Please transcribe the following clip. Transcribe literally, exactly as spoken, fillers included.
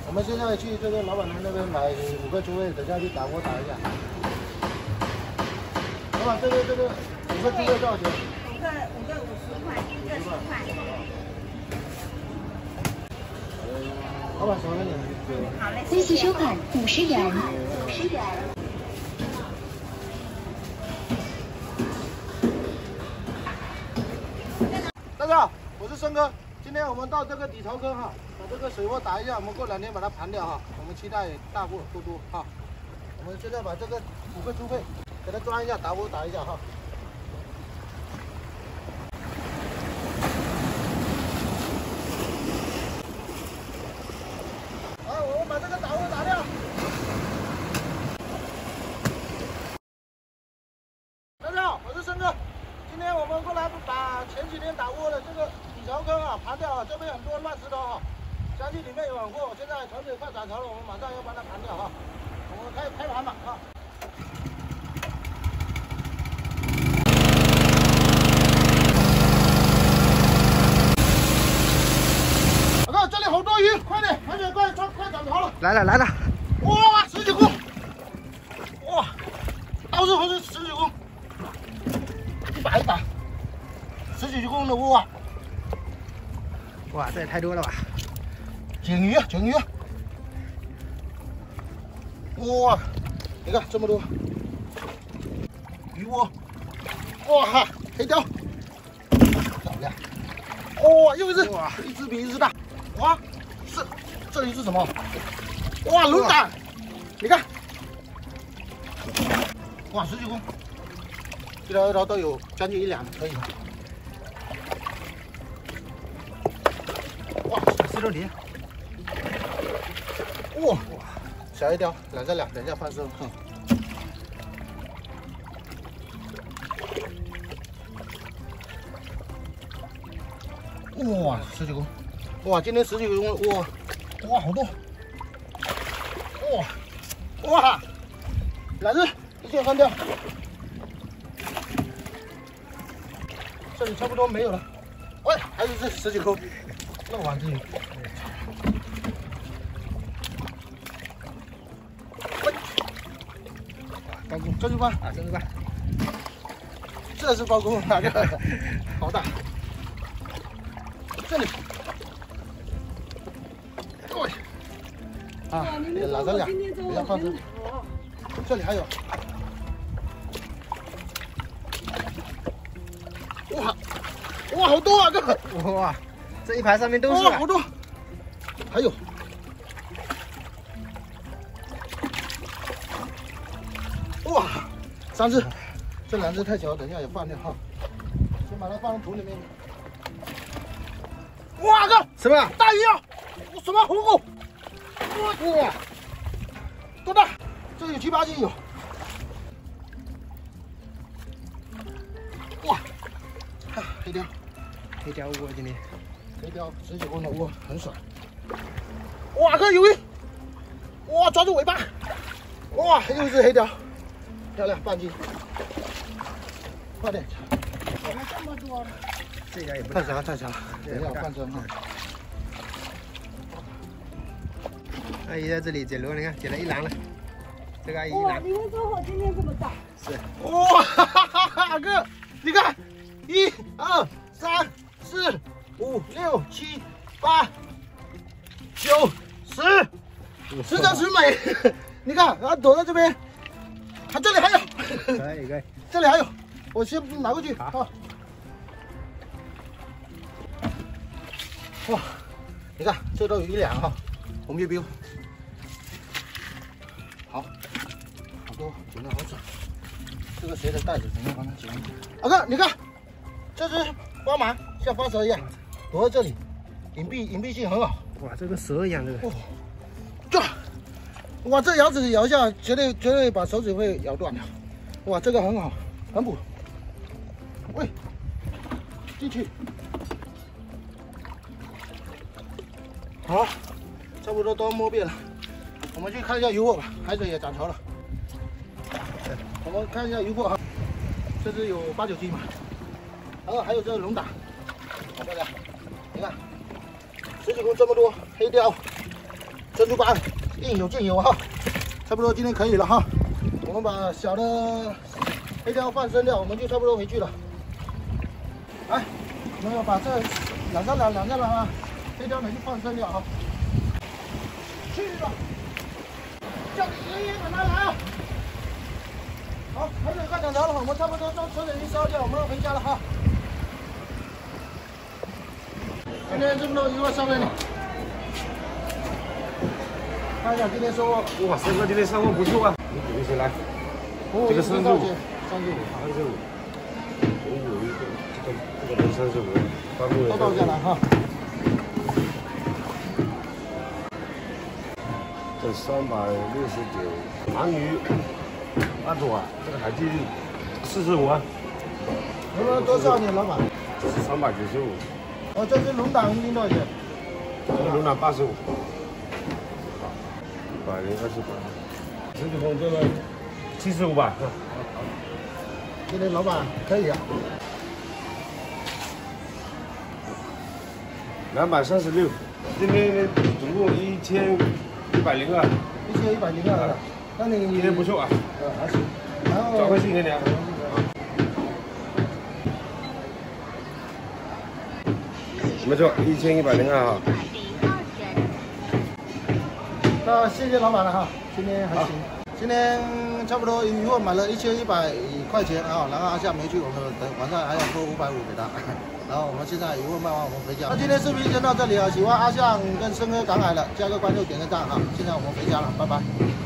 我们现在去这个老板娘那边买五个猪胃，等下去打锅打一下。老板，这个这个五个猪胃多少钱？ 五个五个五十块，一个十块。 老板少了点。 好嘞， 微信收款五十元，五十元。 大家好，我是森哥。今天我们到这个底槽坑哈，把这个水窝打一下，我们过两天把它盘掉哈。我们期待大货多多哈。我们现在把这个五个猪肺给它装一下，打窝打一下哈。好，我们把这个打窝打掉。大家好，我是森哥。今天我们过来把前几天打窝的这个底槽坑啊盘掉了，这边很多乱石头哈，相信里面有很货。现在船水快涨潮了，我们马上要把它盘掉哈。我们开开盘吧啊！老哥，这里好多鱼，快点，快点，快点，快涨潮了！ 来了来了！ 哇，十几公，哇，到处都是十几公。 一百一百，十几公的窝啊！ 哇，这也太多了吧！ 捡鱼啊，捡鱼啊！哇，你看这么多鱼窝，哇哈，黑鲷，漂亮！哇，又一只，哇，一只比一只大。哇，这这里是什么？哇，龙胆，你看，哇，十几公。 一条一条都有将近一两，可以。哇，石头泥！哇哇，小一条，两个两，等一下放生。哼。哇，十几公！哇，今天十几公！哇哇，好多！哇哇，两只，一箭放掉。 这里差不多没有了，喂，还有这十几颗，那碗子鱼，喂，包公，这就办啊，这就办，这是包公哪个？好大，这里，喂，啊，拿着两，不要放生，这里还有。 哇，哇，好多啊！这个哇，这一排上面都是、 啊，好多，还有，哇，三只，这两只太小，等一下也放掉哈，先把它放到土里面。哇，哥， 什么大鱼啊？什么红狗？哇，多大？这有七八斤有。哇！ 黑鲷， 黑鲷窝今天， 黑鲷十几公的窝很爽。哇，哥有鱼！哇，抓住尾巴！哇，又是黑鲷，漂亮，半斤。快点！ 怎么这么多？ 这条也不太小了，太小了，等一下我放生哈。 阿姨在这里捡螺，你看捡了一篮了。这个阿姨一哇， 篮。 你们这货今天这么大？ 是。 哇，哈哈哈，哥，你看。 一二三四五六七八九十，十全十美。你看，它躲在这边，它这里还有， 可以可以， 这里还有，我先拿过去。好。哇，你看这都有一两哈，红标标。好，好多，捡的好爽。这个谁的袋子？等一下帮他捡一捡。老哥，你看。 这只光芒像方蛇一样躲在这里，隐蔽隐蔽性很好。 哇，这个蛇一样，这个。 哇，这，哇，这牙齿咬一下，绝对绝对把手指会咬断的。哇，这个很好，很补。喂，进去。好，差不多都摸遍了，我们去看一下渔获吧。海水也涨潮了，我们看一下渔获哈，这只有八九斤吧。 然后还有这个龙胆，好漂亮！你看，十几公这么多黑鲷， 珍珠板应有尽有哈，差不多今天可以了哈。我们把小的黑鲷放生掉，我们就差不多回去了。来，我们要把这两三两两三两啊黑鲷呢就放生掉哈。去吧，叫你爷爷奶奶来啊！好，还有干两条了，我们差不多将车子一烧掉，我们要回家了哈。今天这么多鱼货上面呢，看一下今天收获。 哇，生哥今天上货不错啊！你比谁来？ 哦， 这个三十五， 三十五， 三十五，我有一个，这个这个能三十五，八个人。 都倒下来哈。 这三百六十九，鳗鱼，二种啊，这个海蛎四十五啊。 能不能多少点，老板？ 这是三百九十五。 哦，这是龙胆一斤多少钱？ 这个龙胆八十五。一百零二十八。十九公这个七十五吧。 今天老板可以啊。 两百三十六，今天总共一千一百零二。 一千一百零二，那你今天不错啊。 呃，还行。然后找个新给你啊。没错，一千一百零二哈。 那谢谢老板了哈，今天还行。今天差不多鱼货买了一千一百块钱啊，然后阿夏没去，我们等晚上还要拨五百五给他。然后我们现在鱼货卖完，我们回家。那今天视频先到这里啊，喜欢阿夏跟生哥赶海的，加个关注，点个赞啊。现在我们回家了，拜拜。